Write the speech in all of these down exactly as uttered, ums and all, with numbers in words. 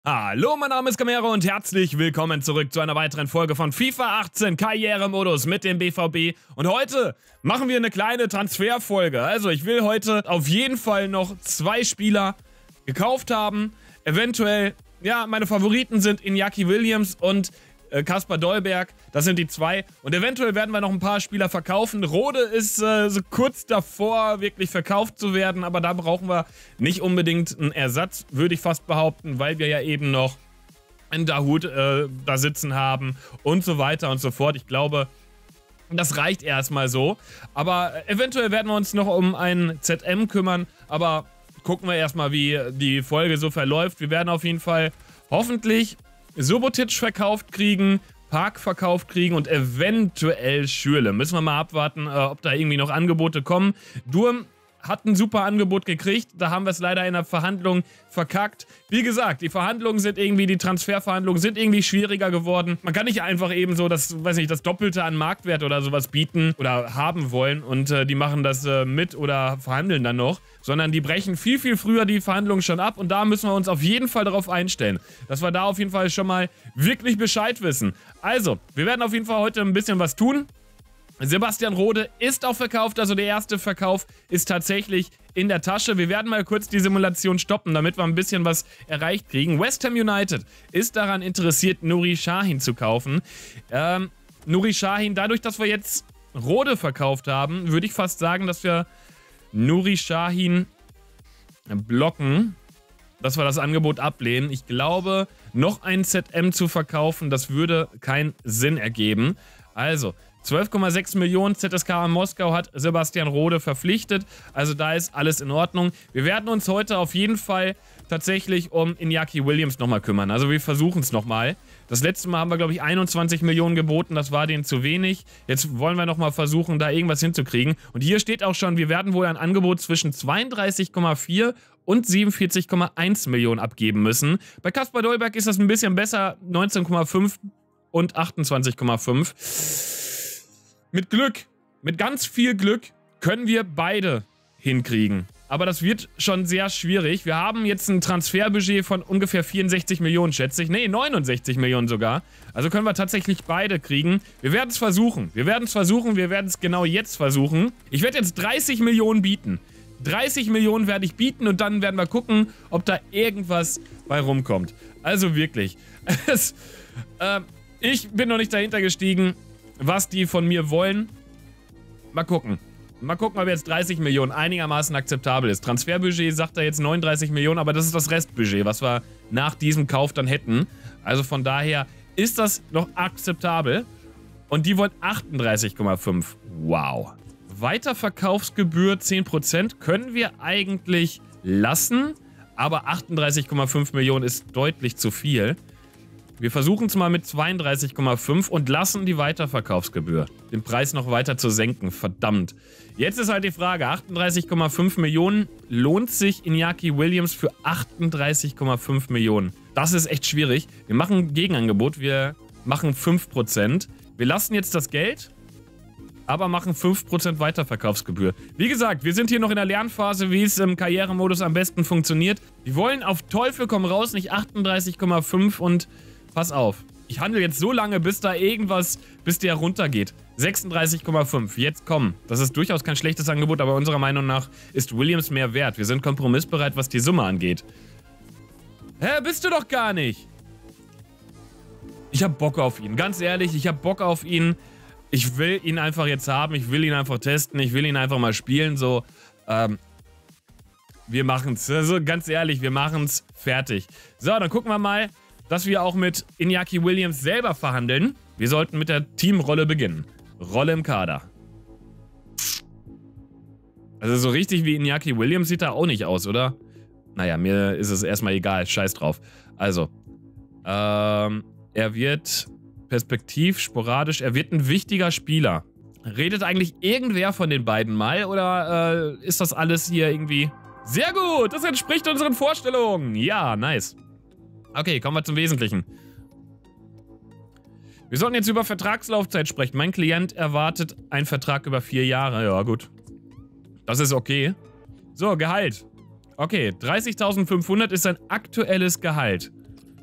Hallo, mein Name ist Camero und herzlich willkommen zurück zu einer weiteren Folge von FIFA achtzehn Karrieremodus mit dem B V B. Und heute machen wir eine kleine Transferfolge. Also ich will heute auf jeden Fall noch zwei Spieler gekauft haben. Eventuell, ja, meine Favoriten sind Iñaki Williams und äh, Kasper Dolberg. Das sind die zwei. Und eventuell werden wir noch ein paar Spieler verkaufen. Rode ist äh, so kurz davor, wirklich verkauft zu werden. Aber da brauchen wir nicht unbedingt einen Ersatz, würde ich fast behaupten, weil wir ja eben noch einen Dahoud äh, da sitzen haben und so weiter und so fort. Ich glaube, das reicht erstmal so. Aber eventuell werden wir uns noch um einen Z M kümmern. Aber gucken wir erstmal, wie die Folge so verläuft. Wir werden auf jeden Fall hoffentlich Subotic verkauft kriegen, Park verkauft kriegen und eventuell Schürrle. Müssen wir mal abwarten, äh, ob da irgendwie noch Angebote kommen. Durm hat ein super Angebot gekriegt, da haben wir es leider in der Verhandlung verkackt. Wie gesagt, die Verhandlungen sind irgendwie, die Transferverhandlungen sind irgendwie schwieriger geworden. Man kann nicht einfach eben so das, weiß nicht, das Doppelte an Marktwert oder sowas bieten oder haben wollen und äh, die machen das äh, mit oder verhandeln dann noch, sondern die brechen viel, viel früher die Verhandlungen schon ab und da müssen wir uns auf jeden Fall darauf einstellen, dass wir da auf jeden Fall schon mal wirklich Bescheid wissen. Also, wir werden auf jeden Fall heute ein bisschen was tun. Sebastian Rode ist auch verkauft, also der erste Verkauf ist tatsächlich in der Tasche. Wir werden mal kurz die Simulation stoppen, damit wir ein bisschen was erreicht kriegen. West Ham United ist daran interessiert, Nuri Sahin zu kaufen. Ähm, Nuri Sahin, dadurch, dass wir jetzt Rode verkauft haben, würde ich fast sagen, dass wir Nuri Sahin blocken, dass wir das Angebot ablehnen. Ich glaube, noch ein Z M zu verkaufen, das würde keinen Sinn ergeben. Also, zwölf Komma sechs Millionen Z S K Moskau hat Sebastian Rode verpflichtet. Also da ist alles in Ordnung. Wir werden uns heute auf jeden Fall tatsächlich um Iñaki Williams nochmal kümmern. Also wir versuchen es nochmal. Das letzte Mal haben wir, glaube ich, einundzwanzig Millionen geboten. Das war denen zu wenig. Jetzt wollen wir nochmal versuchen, da irgendwas hinzukriegen. Und hier steht auch schon, wir werden wohl ein Angebot zwischen zweiunddreißig Komma vier und siebenundvierzig Komma eins Millionen abgeben müssen. Bei Kasper Dolberg ist das ein bisschen besser. neunzehn Komma fünf und achtundzwanzig Komma fünf. Mit Glück, mit ganz viel Glück können wir beide hinkriegen. Aber das wird schon sehr schwierig. Wir haben jetzt ein Transferbudget von ungefähr vierundsechzig Millionen, schätze ich. Nee, neunundsechzig Millionen sogar. Also können wir tatsächlich beide kriegen. Wir werden es versuchen. Wir werden es versuchen. Wir werden es genau jetzt versuchen. Ich werde jetzt dreißig Millionen bieten. dreißig Millionen werde ich bieten und dann werden wir gucken, ob da irgendwas bei rumkommt. Also wirklich. Es, äh, ich bin noch nicht dahinter gestiegen, was die von mir wollen. Mal gucken. Mal gucken, ob jetzt dreißig Millionen einigermaßen akzeptabel ist. Transferbudget sagt er jetzt neununddreißig Millionen, aber das ist das Restbudget, was wir nach diesem Kauf dann hätten. Also von daher ist das noch akzeptabel. Und die wollen achtunddreißig Komma fünf. Wow. Weiterverkaufsgebühr zehn Prozent können wir eigentlich lassen, aber achtunddreißig Komma fünf Millionen ist deutlich zu viel. Wir versuchen es mal mit zweiunddreißig Komma fünf und lassen die Weiterverkaufsgebühr. Den Preis noch weiter zu senken, verdammt. Jetzt ist halt die Frage, achtunddreißig Komma fünf Millionen, lohnt sich Iñaki Williams für achtunddreißig Komma fünf Millionen? Das ist echt schwierig. Wir machen ein Gegenangebot, wir machen fünf Prozent. Wir lassen jetzt das Geld, aber machen fünf Prozent Weiterverkaufsgebühr. Wie gesagt, wir sind hier noch in der Lernphase, wie es im Karrieremodus am besten funktioniert. Wir wollen auf Teufel komm raus, nicht achtunddreißig Komma fünf und pass auf, ich handle jetzt so lange, bis da irgendwas, bis der runtergeht. sechsunddreißig Komma fünf, jetzt komm. Das ist durchaus kein schlechtes Angebot, aber unserer Meinung nach ist Williams mehr wert. Wir sind kompromissbereit, was die Summe angeht. Hä, bist du doch gar nicht. Ich hab Bock auf ihn, ganz ehrlich, ich hab Bock auf ihn. Ich will ihn einfach jetzt haben, ich will ihn einfach testen, ich will ihn einfach mal spielen, so. Ähm, wir machen's, also ganz ehrlich, wir machen's fertig. So, dann gucken wir mal, dass wir auch mit Iñaki Williams selber verhandeln. Wir sollten mit der Teamrolle beginnen. Rolle im Kader. Also so richtig wie Iñaki Williams sieht er auch nicht aus, oder? Naja, mir ist es erstmal egal. Scheiß drauf. Also, ähm, er wird perspektiv, sporadisch, er wird ein wichtiger Spieler. Redet eigentlich irgendwer von den beiden mal oder äh, ist das alles hier irgendwie... Sehr gut, das entspricht unseren Vorstellungen. Ja, nice. Okay, kommen wir zum Wesentlichen. Wir sollten jetzt über Vertragslaufzeit sprechen. Mein Klient erwartet einen Vertrag über vier Jahre. Ja, gut. Das ist okay. So, Gehalt. Okay, dreißigtausendfünfhundert ist sein aktuelles Gehalt.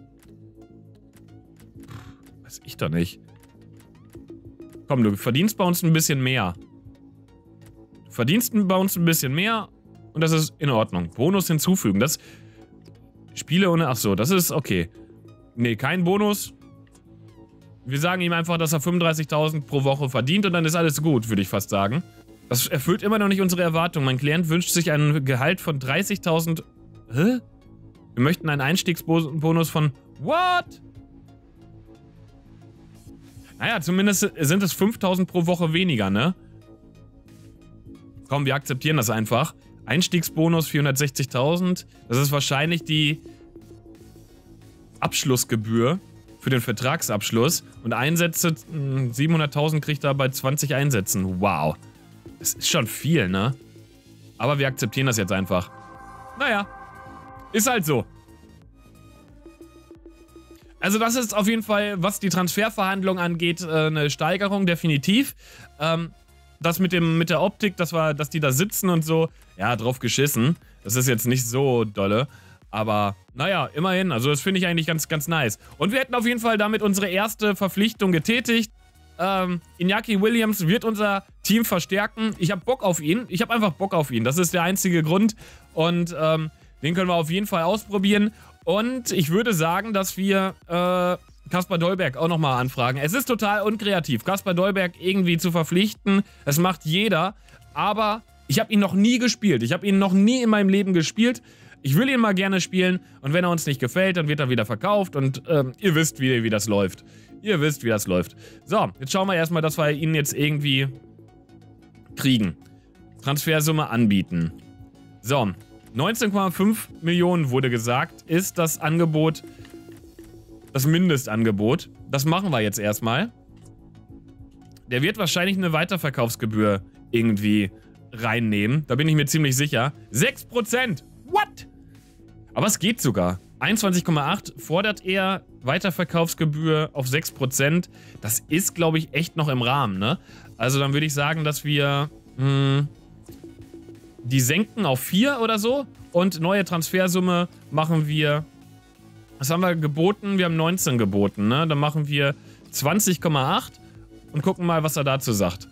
Weiß ich doch nicht. Komm, du verdienst bei uns ein bisschen mehr. Du verdienst bei uns ein bisschen mehr und das ist in Ordnung. Bonus hinzufügen. Das... Spiele ohne... Achso, das ist okay. Nee, kein Bonus. Wir sagen ihm einfach, dass er fünfunddreißigtausend pro Woche verdient und dann ist alles gut, würde ich fast sagen. Das erfüllt immer noch nicht unsere Erwartungen. Mein Klient wünscht sich ein Gehalt von dreißigtausend... Hä? Wir möchten einen Einstiegsbonus von... What? Naja, zumindest sind es fünftausend pro Woche weniger, ne? Komm, wir akzeptieren das einfach. Einstiegsbonus vierhundertsechzigtausend. Das ist wahrscheinlich die Abschlussgebühr für den Vertragsabschluss. Und Einsätze, siebenhunderttausend kriegt er bei zwanzig Einsätzen. Wow. Das ist schon viel, ne? Aber wir akzeptieren das jetzt einfach. Naja, ist halt so. Also das ist auf jeden Fall, was die Transferverhandlung angeht, eine Steigerung, definitiv. Ähm, das mit dem mit der Optik, das war, dass die da sitzen und so, ja, drauf geschissen. Das ist jetzt nicht so dolle. Aber naja, immerhin, also das finde ich eigentlich ganz, ganz nice. Und wir hätten auf jeden Fall damit unsere erste Verpflichtung getätigt. Ähm, Iñaki Williams wird unser Team verstärken. Ich habe Bock auf ihn. Ich habe einfach Bock auf ihn. Das ist der einzige Grund. Und ähm, den können wir auf jeden Fall ausprobieren. Und ich würde sagen, dass wir äh, Kaspar Dolberg auch nochmal anfragen. Es ist total unkreativ, Kaspar Dolberg irgendwie zu verpflichten. Das macht jeder. Aber ich habe ihn noch nie gespielt. Ich habe ihn noch nie in meinem Leben gespielt. Ich will ihn mal gerne spielen. Und wenn er uns nicht gefällt, dann wird er wieder verkauft. Und ähm, ihr wisst, wie, wie das läuft. Ihr wisst, wie das läuft. So, jetzt schauen wir erstmal, dass wir ihn jetzt irgendwie kriegen. Transfersumme anbieten. So, neunzehn Komma fünf Millionen wurde gesagt, ist das Angebot, das Mindestangebot. Das machen wir jetzt erstmal. Der wird wahrscheinlich eine Weiterverkaufsgebühr irgendwie reinnehmen. Da bin ich mir ziemlich sicher. sechs Prozent! What? Aber es geht sogar. einundzwanzig Komma acht fordert er Weiterverkaufsgebühr auf sechs Prozent. Das ist, glaube ich, echt noch im Rahmen, ne? Also dann würde ich sagen, dass wir mh, die senken auf vier oder so. Und neue Transfersumme machen wir... Was haben wir geboten? Wir haben neunzehn geboten, ne? Dann machen wir zwanzig Komma acht und gucken mal, was er dazu sagt.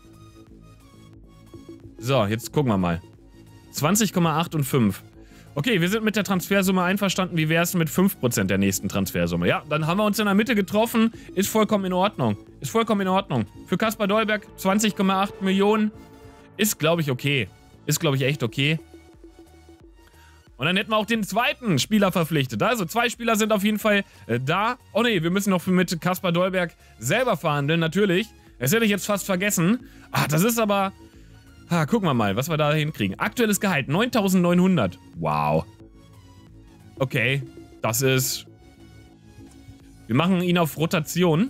So, jetzt gucken wir mal. zwanzig Komma acht und fünf. Okay, wir sind mit der Transfersumme einverstanden. Wie wäre es mit fünf Prozent der nächsten Transfersumme? Ja, dann haben wir uns in der Mitte getroffen. Ist vollkommen in Ordnung. Ist vollkommen in Ordnung. Für Kaspar Dolberg zwanzig Komma acht Millionen. Ist, glaube ich, okay. Ist, glaube ich, echt okay. Und dann hätten wir auch den zweiten Spieler verpflichtet. Also zwei Spieler sind auf jeden Fall äh, da. Oh ne, wir müssen noch mit Kaspar Dolberg selber verhandeln, natürlich. Das hätte ich jetzt fast vergessen. Ah, das ist aber... Ah, gucken wir mal, was wir da hinkriegen. Aktuelles Gehalt, neuntausendneunhundert. Wow. Okay, das ist... Wir machen ihn auf Rotation.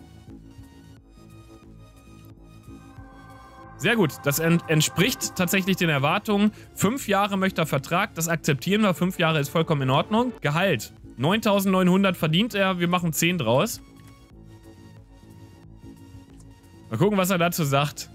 Sehr gut, das ent entspricht tatsächlich den Erwartungen. Fünf Jahre möchte er Vertrag, das akzeptieren wir. Fünf Jahre ist vollkommen in Ordnung. Gehalt, neuntausendneunhundert verdient er, wir machen zehn draus. Mal gucken, was er dazu sagt.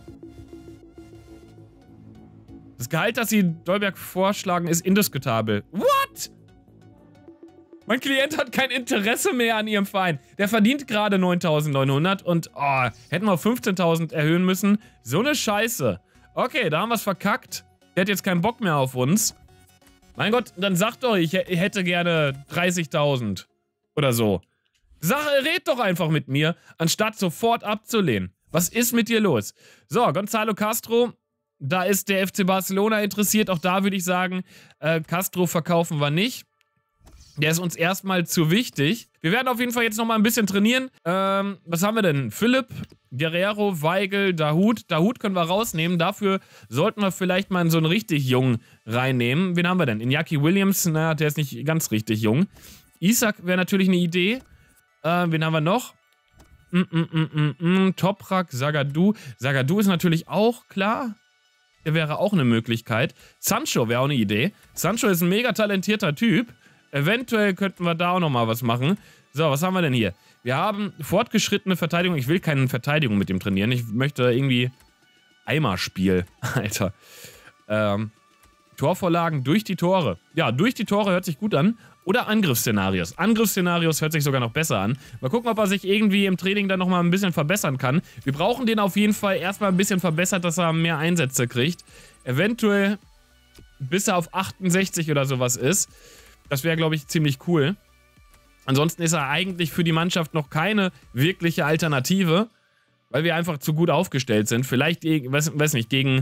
Das Gehalt, das sie Dolberg vorschlagen, ist indiskutabel. What? Mein Klient hat kein Interesse mehr an ihrem Verein. Der verdient gerade neuntausendneunhundert und oh, hätten wir fünfzehntausend erhöhen müssen. So eine Scheiße. Okay, da haben wir es verkackt. Der hat jetzt keinen Bock mehr auf uns. Mein Gott, dann sagt doch, ich hätte gerne dreißigtausend oder so. Sag, red doch einfach mit mir, anstatt sofort abzulehnen. Was ist mit dir los? So, Gonzalo Castro, da ist der F C Barcelona interessiert. Auch da würde ich sagen, äh, Castro verkaufen wir nicht. Der ist uns erstmal zu wichtig. Wir werden auf jeden Fall jetzt nochmal ein bisschen trainieren. Ähm, was haben wir denn? Philipp, Guerrero, Weigel, Dahoud. Dahoud können wir rausnehmen. Dafür sollten wir vielleicht mal so einen richtig Jungen reinnehmen. Wen haben wir denn? Iñaki Williams, naja, der ist nicht ganz richtig jung. Isak wäre natürlich eine Idee. Äh, wen haben wir noch? Mm, mm, mm, mm, mm. Toprak, Zagadou. Zagadou ist natürlich auch klar. Der wäre auch eine Möglichkeit. Sancho wäre auch eine Idee. Sancho ist ein mega talentierter Typ. Eventuell könnten wir da auch nochmal was machen. So, was haben wir denn hier? Wir haben fortgeschrittene Verteidigung. Ich will keine Verteidigung mit dem trainieren. Ich möchte irgendwie Eimerspiel. Alter. Ähm, Torvorlagen durch die Tore. Ja, durch die Tore hört sich gut an. Oder Angriffsszenarios. Angriffsszenarios hört sich sogar noch besser an. Mal gucken, ob er sich irgendwie im Training dann nochmal ein bisschen verbessern kann. Wir brauchen den auf jeden Fall erstmal ein bisschen verbessert, dass er mehr Einsätze kriegt. Eventuell bis er auf achtundsechzig oder sowas ist. Das wäre, glaube ich, ziemlich cool. Ansonsten ist er eigentlich für die Mannschaft noch keine wirkliche Alternative, weil wir einfach zu gut aufgestellt sind. Vielleicht, weiß, weiß nicht, gegen...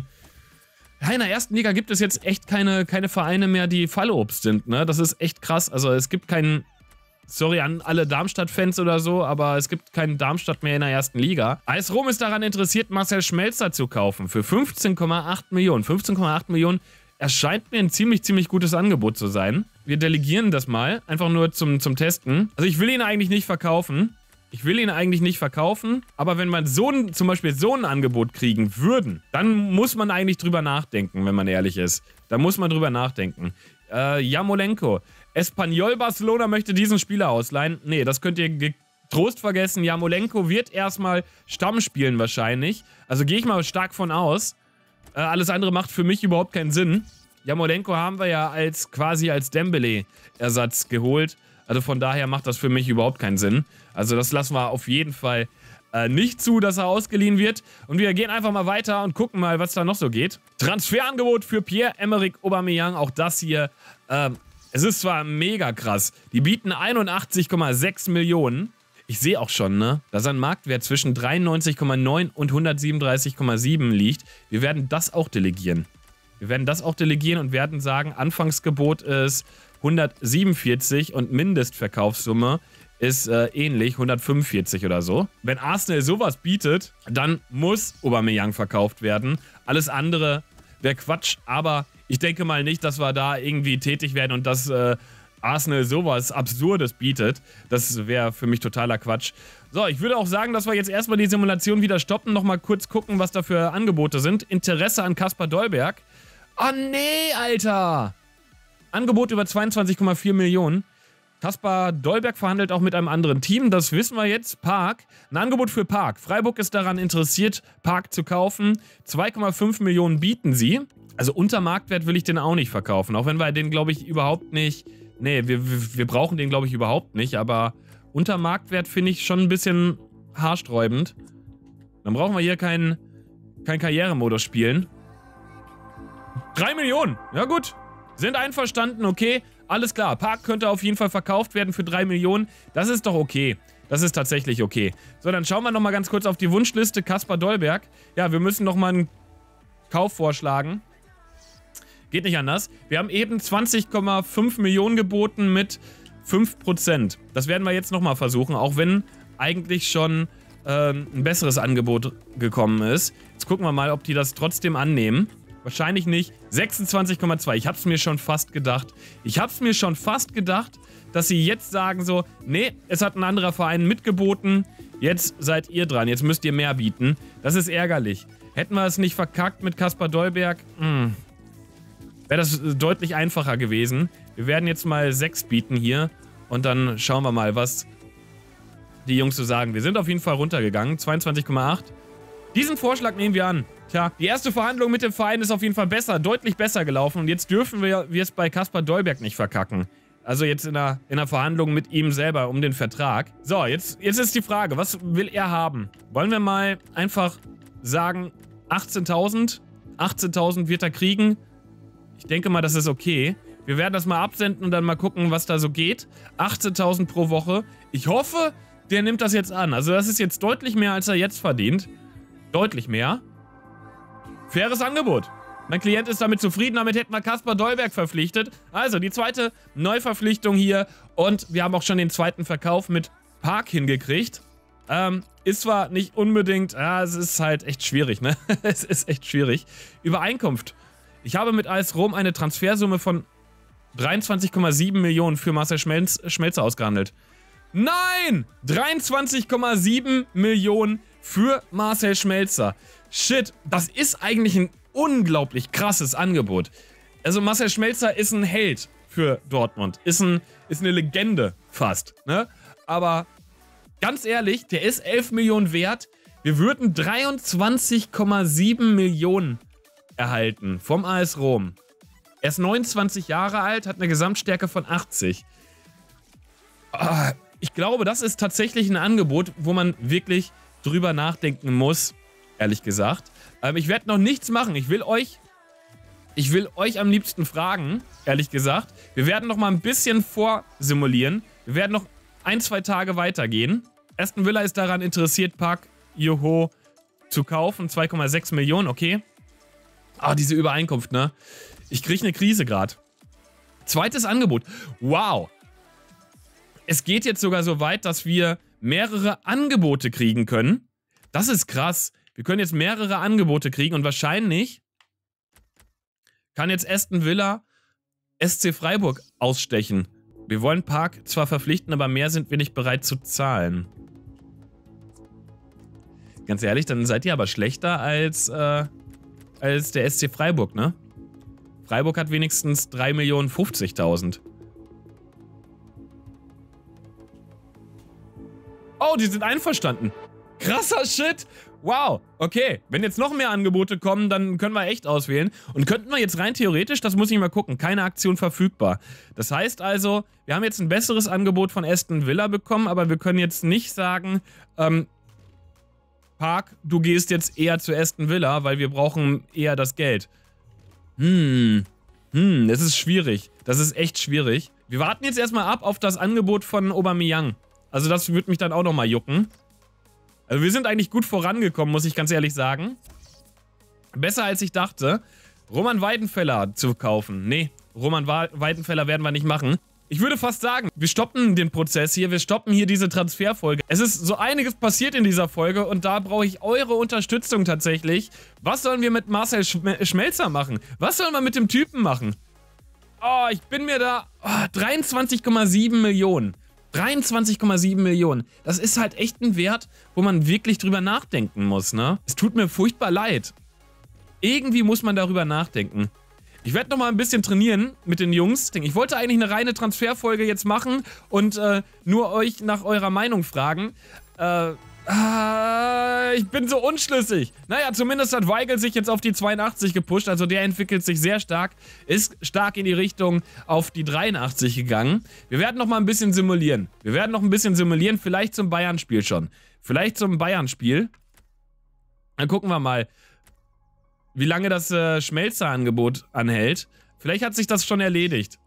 Ja, in der ersten Liga gibt es jetzt echt keine, keine Vereine mehr, die Fallobst sind, ne? Das ist echt krass. Also es gibt keinen... Sorry an alle Darmstadt-Fans oder so, aber es gibt keinen Darmstadt mehr in der ersten Liga. AS Rom ist daran interessiert, Marcel Schmelzer zu kaufen für fünfzehn Komma acht Millionen. fünfzehn Komma acht Millionen erscheint mir ein ziemlich, ziemlich gutes Angebot zu sein. Wir delegieren das mal, einfach nur zum, zum Testen. Also ich will ihn eigentlich nicht verkaufen. Ich will ihn eigentlich nicht verkaufen, aber wenn man so ein, zum Beispiel so ein Angebot kriegen würden, dann muss man eigentlich drüber nachdenken, wenn man ehrlich ist. Da muss man drüber nachdenken. Äh, Yarmolenko. Espanyol Barcelona möchte diesen Spieler ausleihen. Nee, das könnt ihr getrost vergessen. Yarmolenko wird erstmal Stamm spielen wahrscheinlich. Also gehe ich mal stark von aus. Äh, alles andere macht für mich überhaupt keinen Sinn. Yarmolenko haben wir ja als quasi als Dembele-Ersatz geholt. Also von daher macht das für mich überhaupt keinen Sinn. Also das lassen wir auf jeden Fall äh, nicht zu, dass er ausgeliehen wird. Und wir gehen einfach mal weiter und gucken mal, was da noch so geht. Transferangebot für Pierre-Emerick Aubameyang. Auch das hier, äh, es ist zwar mega krass. Die bieten einundachtzig Komma sechs Millionen. Ich sehe auch schon, ne, dass ein Marktwert zwischen dreiundneunzig Komma neun und hundertsiebenunddreißig Komma sieben liegt. Wir werden das auch delegieren. Wir werden das auch delegieren und werden sagen, Anfangsgebot ist hundertsiebenundvierzig und Mindestverkaufssumme ist äh, ähnlich, hundertfünfundvierzig oder so. Wenn Arsenal sowas bietet, dann muss Aubameyang verkauft werden. Alles andere wäre Quatsch, aber ich denke mal nicht, dass wir da irgendwie tätig werden und dass äh, Arsenal sowas Absurdes bietet. Das wäre für mich totaler Quatsch. So, ich würde auch sagen, dass wir jetzt erstmal die Simulation wieder stoppen, nochmal kurz gucken, was da für Angebote sind. Interesse an Kaspar Dolberg. Oh nee, Alter! Angebot über zweiundzwanzig Komma vier Millionen. Kaspar Dolberg verhandelt auch mit einem anderen Team, das wissen wir jetzt. Park. Ein Angebot für Park. Freiburg ist daran interessiert, Park zu kaufen. zwei Komma fünf Millionen bieten sie. Also unter Marktwert will ich den auch nicht verkaufen, auch wenn wir den, glaube ich, überhaupt nicht... Nee, wir, wir, wir brauchen den, glaube ich, überhaupt nicht, aber unter Marktwert finde ich schon ein bisschen haarsträubend. Dann brauchen wir hier keinen kein Karrieremodus spielen. drei Millionen, ja gut. Sind einverstanden, okay. Alles klar, Park könnte auf jeden Fall verkauft werden für drei Millionen. Das ist doch okay. Das ist tatsächlich okay. So, dann schauen wir nochmal ganz kurz auf die Wunschliste. Kaspar Dolberg. Ja, wir müssen nochmal einen Kauf vorschlagen. Geht nicht anders. Wir haben eben zwanzig Komma fünf Millionen geboten mit fünf Prozent. Das werden wir jetzt nochmal versuchen, auch wenn eigentlich schon ähm, ein besseres Angebot gekommen ist. Jetzt gucken wir mal, ob die das trotzdem annehmen. Wahrscheinlich nicht. sechsundzwanzig Komma zwei. Ich habe es mir schon fast gedacht. Ich habe es mir schon fast gedacht, dass sie jetzt sagen so, nee, es hat ein anderer Verein mitgeboten, jetzt seid ihr dran, jetzt müsst ihr mehr bieten. Das ist ärgerlich. Hätten wir es nicht verkackt mit Kaspar Dolberg, mh, wäre das deutlich einfacher gewesen. Wir werden jetzt mal sechs bieten hier und dann schauen wir mal, was die Jungs so sagen. Wir sind auf jeden Fall runtergegangen, zweiundzwanzig Komma acht. Diesen Vorschlag nehmen wir an. Tja, die erste Verhandlung mit dem Verein ist auf jeden Fall besser, deutlich besser gelaufen. Und jetzt dürfen wir, wir es bei Kaspar Dolberg nicht verkacken. Also jetzt in der, in der Verhandlung mit ihm selber um den Vertrag. So, jetzt, jetzt ist die Frage, was will er haben? Wollen wir mal einfach sagen, achtzehntausend? achtzehntausend wird er kriegen. Ich denke mal, das ist okay. Wir werden das mal absenden und dann mal gucken, was da so geht. achtzehntausend pro Woche. Ich hoffe, der nimmt das jetzt an. Also das ist jetzt deutlich mehr, als er jetzt verdient. Deutlich mehr. Faires Angebot. Mein Klient ist damit zufrieden, damit hätten wir Kaspar Dolberg verpflichtet. Also die zweite Neuverpflichtung hier und wir haben auch schon den zweiten Verkauf mit Park hingekriegt. Ähm, ist zwar nicht unbedingt, ja, es ist halt echt schwierig, ne? Es ist echt schwierig. Übereinkunft. Ich habe mit AS Rom eine Transfersumme von dreiundzwanzig Komma sieben Millionen für Marcel Schmelz, Schmelzer ausgehandelt. Nein! dreiundzwanzig Komma sieben Millionen für Marcel Schmelzer. Shit, das ist eigentlich ein unglaublich krasses Angebot. Also Marcel Schmelzer ist ein Held für Dortmund. Ist, ein, ist eine Legende fast, ne? Aber ganz ehrlich, der ist elf Millionen wert. Wir würden dreiundzwanzig Komma sieben Millionen erhalten vom AS Rom. Er ist neunundzwanzig Jahre alt, hat eine Gesamtstärke von achtzig. Ah, ich glaube, das ist tatsächlich ein Angebot, wo man wirklich drüber nachdenken muss, ehrlich gesagt. Ähm, ich werde noch nichts machen. Ich will euch, ich will euch am liebsten fragen, ehrlich gesagt. Wir werden noch mal ein bisschen vorsimulieren. Wir werden noch ein, zwei Tage weitergehen. Aston Villa ist daran interessiert, Park Yoho zu kaufen. zwei Komma sechs Millionen, okay. Ah, diese Übereinkunft, ne? Ich kriege eine Krise gerade. Zweites Angebot. Wow. Es geht jetzt sogar so weit, dass wir mehrere Angebote kriegen können. Das ist krass. Wir können jetzt mehrere Angebote kriegen und wahrscheinlich kann jetzt Aston Villa S C Freiburg ausstechen. Wir wollen Park zwar verpflichten, aber mehr sind wir nicht bereit zu zahlen. Ganz ehrlich, dann seid ihr aber schlechter als, äh, als der S C Freiburg, ne? Freiburg hat wenigstens drei Millionen fünfzigtausend. Oh, die sind einverstanden. Krasser Shit. Wow, okay. Wenn jetzt noch mehr Angebote kommen, dann können wir echt auswählen. Und könnten wir jetzt rein theoretisch, das muss ich mal gucken, keine Aktion verfügbar. Das heißt also, wir haben jetzt ein besseres Angebot von Aston Villa bekommen, aber wir können jetzt nicht sagen, ähm, Park, du gehst jetzt eher zu Aston Villa, weil wir brauchen eher das Geld. Hm, hm, das ist schwierig. Das ist echt schwierig. Wir warten jetzt erstmal ab auf das Angebot von Aubameyang. Also das würde mich dann auch nochmal jucken. Also wir sind eigentlich gut vorangekommen, muss ich ganz ehrlich sagen. Besser als ich dachte. Roman Weidenfeller zu kaufen. Nee, Roman Weidenfeller werden wir nicht machen. Ich würde fast sagen, wir stoppen den Prozess hier, wir stoppen hier diese Transferfolge. Es ist so einiges passiert in dieser Folge und da brauche ich eure Unterstützung tatsächlich. Was sollen wir mit Marcel Schmelzer machen? Was sollen wir mit dem Typen machen? Oh, ich bin mir da... Oh, dreiundzwanzig Komma sieben Millionen. dreiundzwanzig Komma sieben Millionen. Das ist halt echt ein Wert, wo man wirklich drüber nachdenken muss, ne? Es tut mir furchtbar leid. Irgendwie muss man darüber nachdenken. Ich werde noch mal ein bisschen trainieren mit den Jungs. Ich wollte eigentlich eine reine Transferfolge jetzt machen und äh, nur euch nach eurer Meinung fragen. Äh, äh, ich bin so unschlüssig. Naja, zumindest hat Weigl sich jetzt auf die zweiundachtzig gepusht. Also der entwickelt sich sehr stark. Ist stark in die Richtung auf die dreiundachtzig gegangen. Wir werden noch mal ein bisschen simulieren. Wir werden noch ein bisschen simulieren. Vielleicht zum Bayern-Spiel schon. Vielleicht zum Bayern-Spiel. Dann gucken wir mal, wie lange das äh, Schmelzer-Angebot anhält. Vielleicht hat sich das schon erledigt.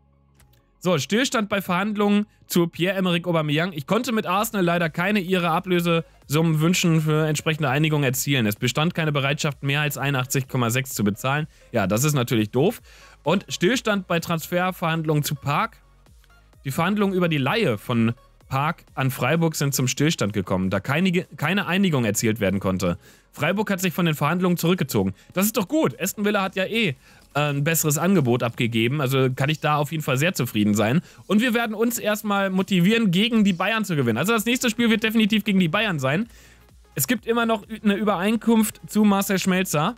So, Stillstand bei Verhandlungen zu Pierre-Emerick Aubameyang. Ich konnte mit Arsenal leider keine ihrer Ablösesummen wünschen für entsprechende Einigung erzielen. Es bestand keine Bereitschaft, mehr als einundachtzig Komma sechs zu bezahlen. Ja, das ist natürlich doof. Und Stillstand bei Transferverhandlungen zu Park. Die Verhandlungen über die Leihe von Park an Freiburg sind zum Stillstand gekommen, da keine, keine Einigung erzielt werden konnte. Freiburg hat sich von den Verhandlungen zurückgezogen. Das ist doch gut. Aston Villa hat ja eh äh, ein besseres Angebot abgegeben, also kann ich da auf jeden Fall sehr zufrieden sein. Und wir werden uns erstmal motivieren, gegen die Bayern zu gewinnen. Also das nächste Spiel wird definitiv gegen die Bayern sein. Es gibt immer noch eine Übereinkunft zu Marcel Schmelzer.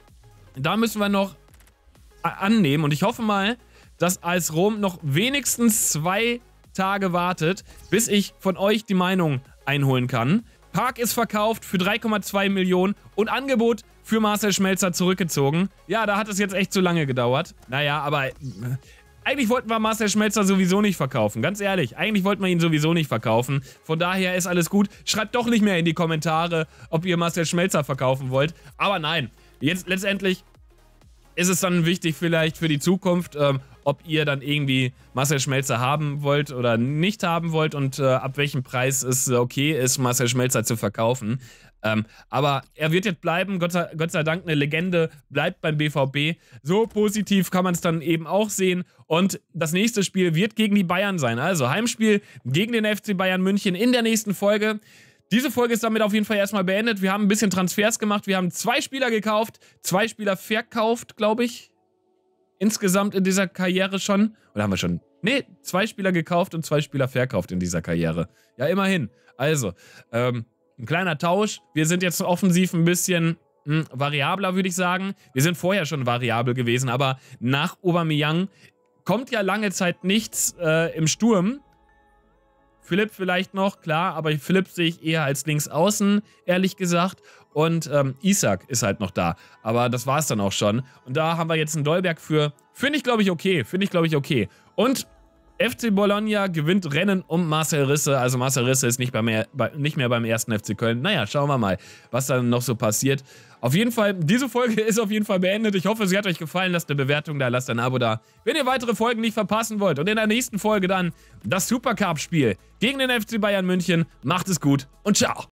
Da müssen wir noch annehmen und ich hoffe mal, dass A S Rom noch wenigstens zwei Tage wartet, bis ich von euch die Meinung einholen kann. Park ist verkauft für drei Komma zwei Millionen und Angebot für Marcel Schmelzer zurückgezogen. Ja, da hat es jetzt echt zu lange gedauert. Naja, aber äh, eigentlich wollten wir Marcel Schmelzer sowieso nicht verkaufen. Ganz ehrlich, eigentlich wollten wir ihn sowieso nicht verkaufen. Von daher ist alles gut. Schreibt doch nicht mehr in die Kommentare, ob ihr Marcel Schmelzer verkaufen wollt. Aber nein, jetzt letztendlich ist es dann wichtig vielleicht für die Zukunft, ähm, ob ihr dann irgendwie Marcel Schmelzer haben wollt oder nicht haben wollt und äh, ab welchem Preis es okay ist, Marcel Schmelzer zu verkaufen. Ähm, aber er wird jetzt bleiben, Gott sei, Gott sei Dank eine Legende, bleibt beim B V B. So positiv kann man es dann eben auch sehen. Und das nächste Spiel wird gegen die Bayern sein. Also Heimspiel gegen den F C Bayern München in der nächsten Folge. Diese Folge ist damit auf jeden Fall erstmal beendet. Wir haben ein bisschen Transfers gemacht. Wir haben zwei Spieler gekauft, zwei Spieler verkauft, glaube ich. Insgesamt in dieser Karriere schon. Oder haben wir schon? Nee, zwei Spieler gekauft und zwei Spieler verkauft in dieser Karriere. Ja, immerhin. Also, ähm, ein kleiner Tausch. Wir sind jetzt offensiv ein bisschen mh, variabler, würde ich sagen. Wir sind vorher schon variabel gewesen, aber nach Aubameyang kommt ja lange Zeit nichts äh, im Sturm. Philipp vielleicht noch, klar, aber Philipp sehe ich eher als Linksaußen, ehrlich gesagt. Und ähm, Isak ist halt noch da. Aber das war es dann auch schon. Und da haben wir jetzt einen Dolberg für, finde ich, glaube ich, okay. Finde ich, glaube ich, okay. Und F C Bologna gewinnt Rennen um Marcel Risse. Also Marcel Risse ist nicht, bei, bei, nicht mehr beim ersten F C Köln. Naja, schauen wir mal, was dann noch so passiert. Auf jeden Fall, diese Folge ist auf jeden Fall beendet. Ich hoffe, sie hat euch gefallen. Lasst eine Bewertung da, lasst ein Abo da, wenn ihr weitere Folgen nicht verpassen wollt. Und in der nächsten Folge dann das Supercup-Spiel gegen den F C Bayern München. Macht es gut und ciao.